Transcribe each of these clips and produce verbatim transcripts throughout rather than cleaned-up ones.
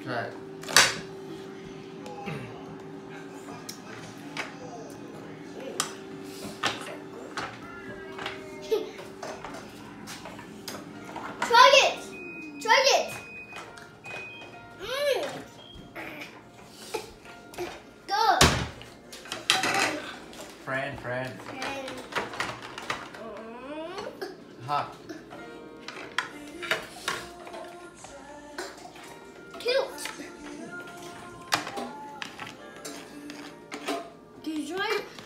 ใช่ Try it. Try it. Mm. Good. friend friend And, mm, hot cute. Did you try it?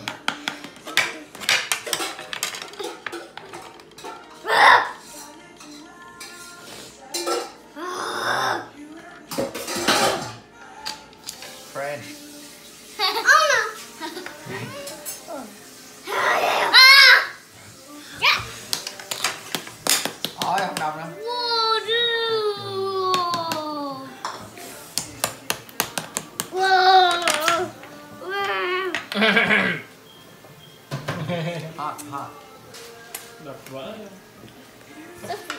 friend Oh no! Ah! Yeah! ôi không đồng đâu Whoa, dude! Whoa! hot hot Đập vỡ. Whoa!